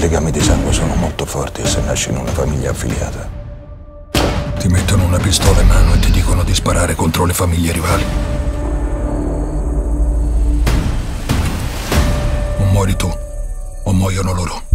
legami di sangue sono molto forti se nasci in una famiglia affiliata. Ti mettono una pistola in mano e ti dicono di sparare contro le famiglie rivali. O muori tu, o muoiono loro.